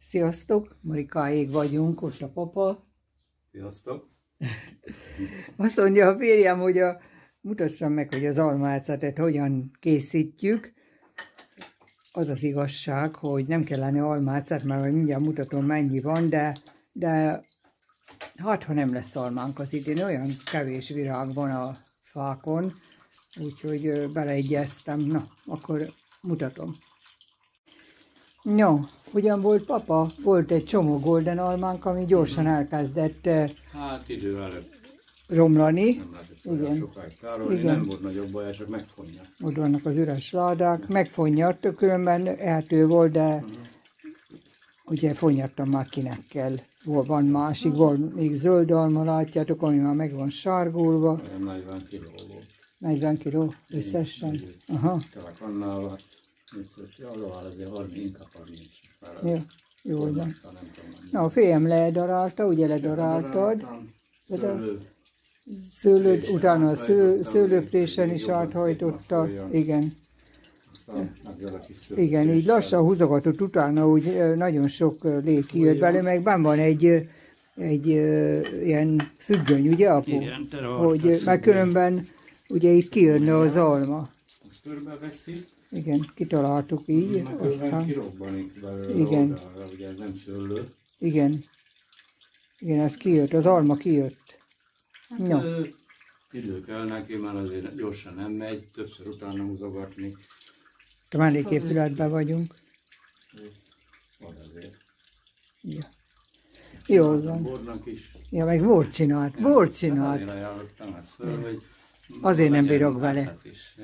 Sziasztok, Marikáék vagyunk, ott a papa. Sziasztok. Azt mondja a férjem, hogy mutassam meg, hogy az almaácatet hogyan készítjük. Az az igazság, hogy nem kellene almácát, mert mindjárt mutatom, mennyi van, de hát, ha nem lesz almánk az idén, olyan kevés virág van a fákon, úgyhogy beleegyeztem. Na, akkor mutatom. No, hogyan volt, papa? Volt egy csomó golden almánk, ami gyorsan elkezdett idő előtt romlani. nem lehetett olyan sokáig tárolni, nem volt nagyobb baj, csak megfonja. Ott vannak az üres ládák, megfonnyadt, különben ehető volt, de ugye fonnyadtam már kinek kell. Van másik, van még zöld alma, látjátok, ami már meg van sárgulva. 40 kiló volt. 40 kiló összesen? Aha. Kevek annál, azért 30, inkább 30. Jó, jól van. Na, a férjem ledarálta, ugye ledaráltad. Szőlőt, utána a szőlőprésen is áthajtotta. Igen. Igen, így lassan húzogatott utána, úgy nagyon sok lé kijött belőle, meg benn van egy ilyen függöny, ugye, apu? Igen, hogy mert különben ugye itt kijönne az alma. Most körbeveszi. Igen, kitaláltuk így, aztán... kirobbanik belőle igen. oldalra, ugye ez nem szőlő. Igen. Igen, ez kijött, az alma kijött. No. Idő kell neki, már azért gyorsan nem megy, többször utána húzogatni. A melléképületben vagyunk. Van azért. Ja. Jól van. Bornak is. Ja, meg bort csinált, bort csinált. Azért ajánlottam ezt föl, hogy azért nem bírok vele. Ja.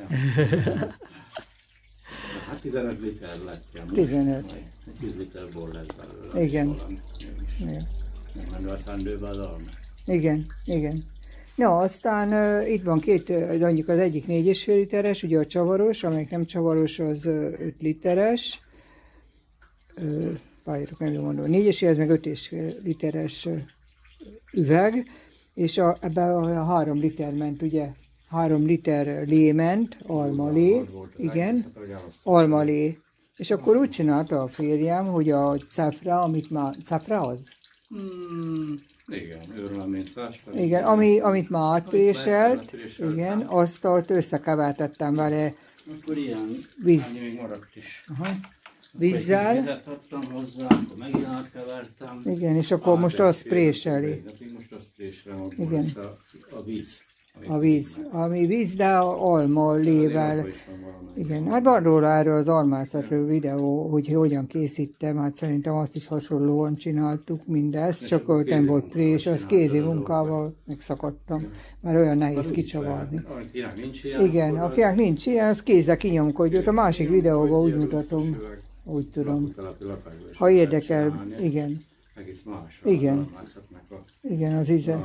Hát 15 liter lett. 15. 10 liter bor lesz belőle. Igen. Nem menő a szendőbe az alma. Igen, igen. Na, aztán itt van mondjuk az egyik 4,5 literes, ugye a csavaros, amelyik nem csavaros, az 5 literes. Várjátok, nem jól mondom, 4,5, ez meg 5,5 literes üveg, és ebben a 3 liter ment, ugye, 3 liter lé ment, almalé, igen, almalé. És akkor úgy csinálta a férjem, hogy a cafra, amit már, cafra az? Igen, őrleményt vásároltam. Igen, amit már átpréselt, igen, azt ott összekevertettem vele. Akkor ilyen, víz. Annyi még maradt is. Aha. Vízzel. Vizet adtam hozzá, akkor megint átkevertem. Igen, és akkor most azt préseli. Most azt préselem, igen. A víz. A víz, ami víz, de alma lével. Igen, hát van róla erről az almácatról videó, hogy hogyan készítem, hát szerintem azt is hasonlóan csináltuk mindezt, csak ott nem volt prés, az kézi munkával megszakadtam, mert olyan nehéz kicsavarni. Igen, akinek nincs ilyen, az kézzel kinyomkodjuk, a másik videóban úgy mutatom, úgy tudom. Ha érdekel, igen. Egész más. Igen. Igen, az íze.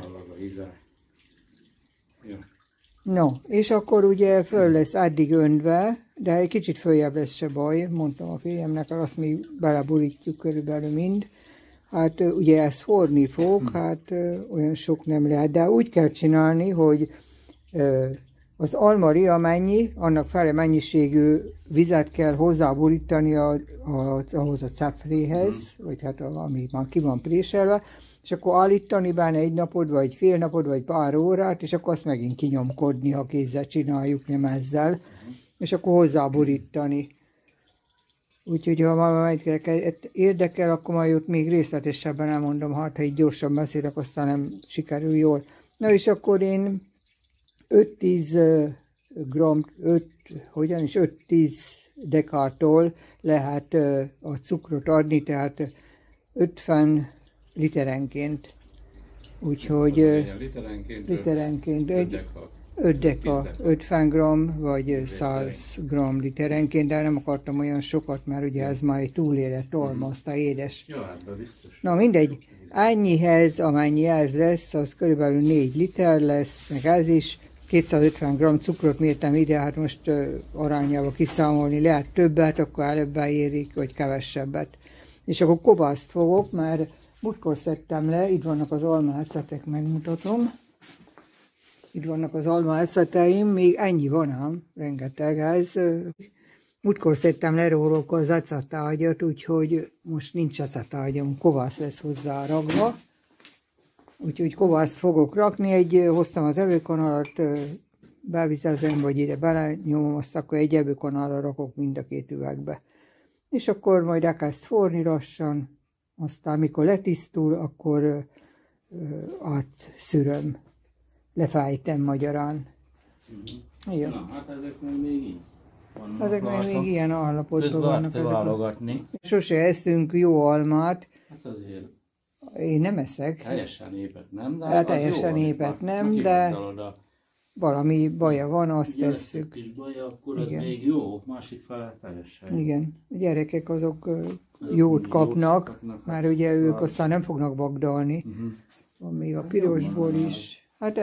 Ja. No, és akkor ugye föl lesz addig öntve, de egy kicsit följebb lesz se baj, mondtam a férjemnek, azt mi beleborítjuk körülbelül mind. Hát ugye ezt forni fog, hát olyan sok nem lehet, de úgy kell csinálni, hogy az almari amennyi, annak fele mennyiségű vizet kell hozzáborítani ahhoz a cafréhez, vagy hát ami már ki van préselve, és akkor állítani benne egy napot, vagy fél napot, vagy pár órát, és akkor azt megint kinyomkodni, ha kézzel csináljuk, nem ezzel, és akkor hozzáborítani. Úgyhogy ha majd érdekel, akkor majd ott még részletesebben elmondom, hát ha így gyorsan beszélek, aztán nem sikerül jól. Na és akkor én 5-10 gram, 5-10 dekától lehet a cukrot adni, tehát 50 literenként. Úgyhogy literenként 5 deka, 50 gram vagy 100 gram literenként, de nem akartam olyan sokat, mert ugye ez már egy túlérett alma, aztán édes. Na mindegy, ennyihez, amennyi ez lesz, az körülbelül 4 liter lesz, meg ez is. 250 g cukrot mértem ide, hát most arányába kiszámolni lehet többet, akkor előbb beérik, vagy kevesebbet. És akkor kovászt fogok, mert múltkor szedtem le, itt vannak az almaecetek, megmutatom. Itt vannak az almaeceteim, még ennyi van ám, rengeteg ez. Múltkor szedtem le róluk az acatárgyat, úgyhogy most nincs acatárgyam, kovász lesz hozzá ragva. Úgyhogy kovászt fogok rakni, hoztam az evőkanalat, bevizezem, vagy ide belenyomom, azt akkor egy evőkanalra rakok mind a két üvegbe. És akkor majd elkezd forni lassan, aztán mikor letisztul, akkor átszüröm, lefájtem magyarán. Ja. Na, hát ezek még így. Ezek még ilyen állapotban vannak. Válogatni. Sose eszünk jó almát. Hát azért. Én nem eszek. Teljesen épet nem, de hát teljesen épet nem, de valami baja van, azt tesszük. Kis baja, akkor az még jó, másik fele teljesen. Igen, a gyerekek azok jót kapnak, már ugye ők aztán nem fognak vagdalni. Van még a pirosból is. Hát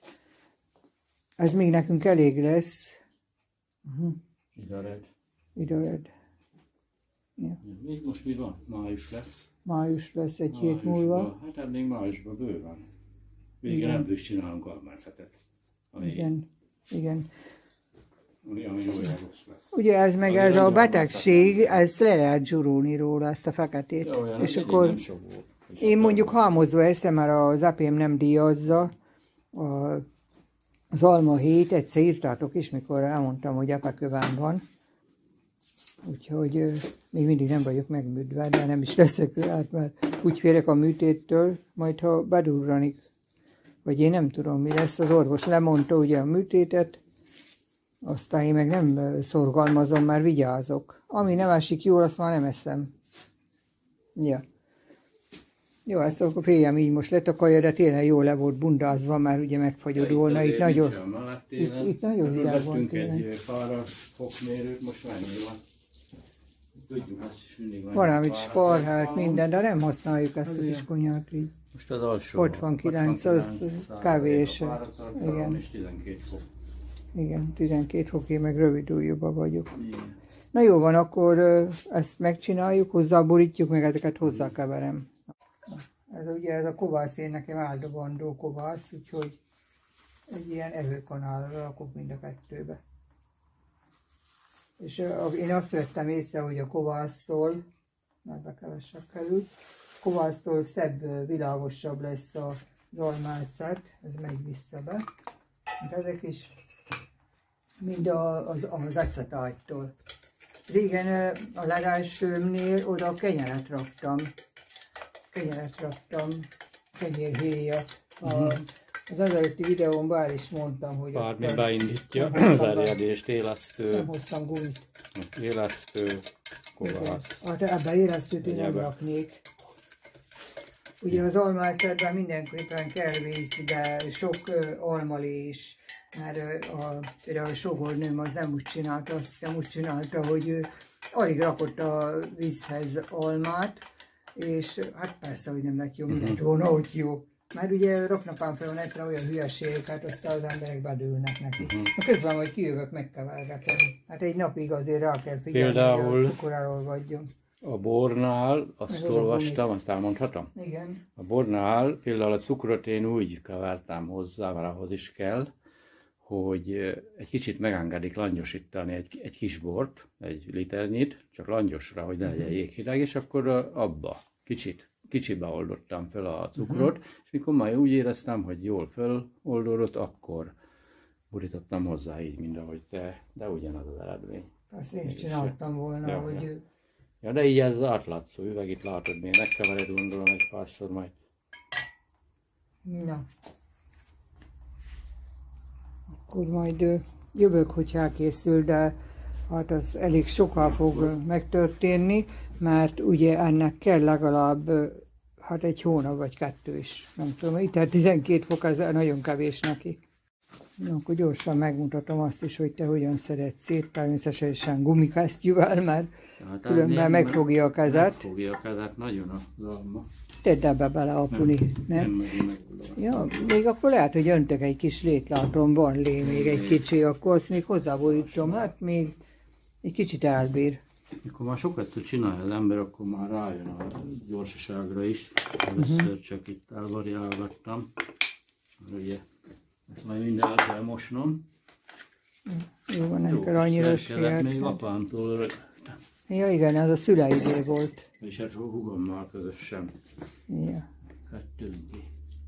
ez még nekünk elég lesz. Idared. Ja. Még most mi van? Május lesz. Május lesz egy hét múlva. Hát még májusban bőven. Végre nem is csinálunk almászetet. Igen. Ami olyan rossz lesz. Ugye ez a betegség, ezt le lehet zsurulni róla, ezt a feketét. Ja, és akkor én mondjuk halmozva eszem, mert az apém nem díjazza. Az almahét egyszer írtátok is, mikor elmondtam, hogy apakövám van. Úgyhogy még mindig nem vagyok megműdve, de nem is leszek rá, mert úgy félek a műtéttől, majd ha bedurranik, vagy én nem tudom mi lesz, az orvos lemondta ugye a műtétet, aztán én meg nem szorgalmazom, már vigyázok. Ami nem esik jól, azt már nem eszem. Ja. Jó, ezt a féljem így most letakarja, de tényleg jól le volt bundázva, már ugye megfagyott volna. Itt nagyon hideg van tényleg. Egy pár fokmérőt, most mennyi van? Tudjuk, azt is mindig van. Van, amit sparhált minden, de nem használjuk ezt a kis konyhát így. Most az alsó. 69, az kevés. Igen. És 12 fok. Igen, 12 fokig, meg rövid ujjúban vagyok. Igen. Na jó van, akkor ezt megcsináljuk, hozzáborítjuk, meg ezeket hozzákeverem. Ez a kovász, én nekem áldogandó kovász, úgyhogy egy ilyen evőkanálra rakok mind a kettőbe. És én azt vettem észre, hogy a kovásztól, már bekevesebb kerül, kovásztól szebb, világosabb lesz az almálcát, ez megy vissza be. Ezek is mind az acetágytól. Régen a legelsőmnél oda kenyeret raktam, kenyérhéjat. Az előtti videómban el is mondtam, hogy... Bármi beindítja az erjedést, élesztő... Nem hoztam gumit. Élesztő, kovász. Hát ebben élesztőt én nem raknék. Ugye az almálcátban mindenképpen kell víz, de sok almalé is. Mert például a sógornőm az nem úgy csinálta, azt hiszem úgy csinálta, hogy alig rakott a vízhez almát, és hát persze, hogy nem lett jó, mindent volna, hogy jó. Mert ugye raknak ám fel a netre olyan hülyeségeket, aztán az emberek bedőlnek neki. Közben majd kijövök, megkevergetem. Hát egy napig azért rá kell figyelni, például hogy a cukoráról vagyunk. A bornál, azt olvastam, azt elmondhatom? Igen. A bornál például a cukrot én úgy kevertem hozzá, mert ahhoz is kell, hogy egy kicsit megengedik langyosítani egy kis bort, egy liternyit, csak langyosra, hogy ne legyen jéghideg, és akkor abba kicsibe oldottam fel a cukrot, és mikor már úgy éreztem, hogy jól feloldódott, akkor borítottam hozzá így, mint ahogy te, de ugyanaz az eredmény. Azt én is csináltam volna, hogy... Ja, de így ez az átlátszó üveg, itt látod, még megkevered, gondolom egy párszor majd. Na. Akkor majd jövök, hogy elkészül, de hát az elég sokkal fog megtörténni, mert ugye ennek kell legalább hát egy hónap vagy 2 is, nem tudom, itt 12 fok, ez nagyon kevés neki. Na, akkor gyorsan megmutatom azt is, hogy te hogyan szeretsz szét, természetesen gumikesztyűvel, mert hát különben megfogja a kezed. Megfogja a kezed, nagyon az alma. Tedd ebbe bele a puni, nem? Ja, még akkor lehet, hogy öntök egy kis lét, látom, van lé még egy kicsi, akkor azt még hozzáborítom, hát még egy kicsit elbír. Mikor már sokat csinálja az ember, akkor már rájön a gyorsaságra is. Először csak itt elvariálgattam. Ugye ezt majd minden el kell mosnom. Jó van, nem Jó, kell annyira és kellett még sietni. apámtól rögtön. Ja igen, az a szüleidő volt. És hát húgommal közösen Ja. vettünk ki.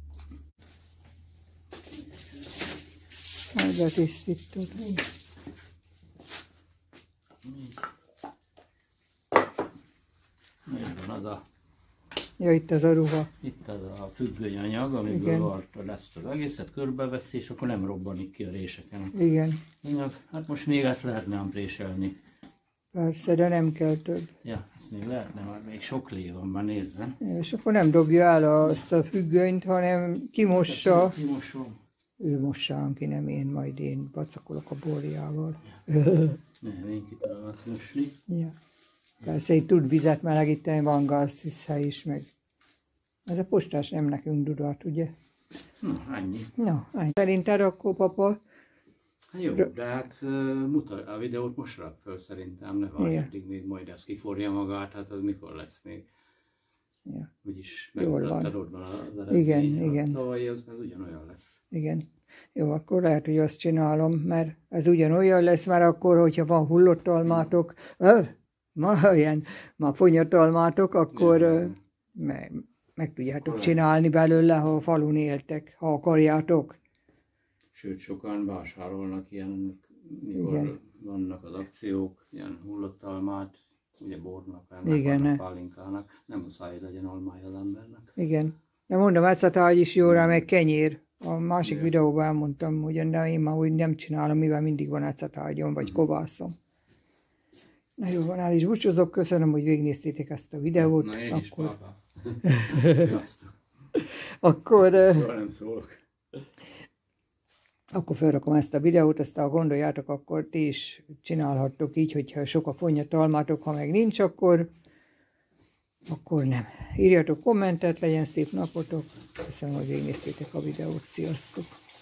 Majd betisztítod. Így van az a, Ja, itt az a ruha. itt az a függönyanyag, amiből Igen. vartad ezt az egészet, körbeveszi, és akkor nem robbanik ki a réseken. Igen. Hát most még ezt lehetne ampréselni. Persze, de nem kell több. Ja, ezt még lehetne, mert még sok lé van, már nézzem. És akkor nem dobja el azt a függönyt, hanem kimossa. Kimosom. Ő mossa ki, nem én, majd én vacakolok a borjával. Nem, én ki tudom azt mosni. Ja. Persze, így tud vizet melegíteni, van gáztűzhely is, meg. Ez a postás nem nekünk dudat, ugye? Na, ennyi. Na, szerinted akkor, papa? Hát jó, de hát a videót most rak föl szerintem, ne várj, Igen. addig még majd ez kiforja magát, hát az mikor lesz még. Ja. Úgyis Jól megmutattad, van. ott van az eredmény. Igen, A igen. tavalyi az ugyanolyan lesz. Igen. Jó, akkor lehet, hogy azt csinálom, mert ez ugyanolyan lesz, mert akkor, hogyha van hullott almátok, ma fonyatalmátok, akkor Ja. meg tudjátok Korrekt. csinálni belőle, ha a falun éltek, ha akarjátok. Sőt, sokan vásárolnak ilyen, mikor Igen. vannak az akciók, ilyen hullott almát, ugye bornak, Igen, ne. pálinkának, nem muszáj legyen almája az embernek. Igen. De mondom, ecetágy is jó rá, meg kenyér. A másik Igen. videóban elmondtam, hogy de én már úgy nem csinálom, mivel mindig van ecetágyom, vagy kovászom. Na jó, van, el is búcsúzok, köszönöm, hogy végignéztétek ezt a videót. Na én is, Akkor, pápa. Sziasztok. akkor, Soha nem szólok. akkor felrakom ezt a videót, ezt ha gondoljátok, akkor ti is csinálhattok így, hogyha sok a fonyatalmátok, ha meg nincs, akkor nem. Írjatok kommentet, legyen szép napotok. Köszönöm, hogy végignéztétek a videót. Sziasztok!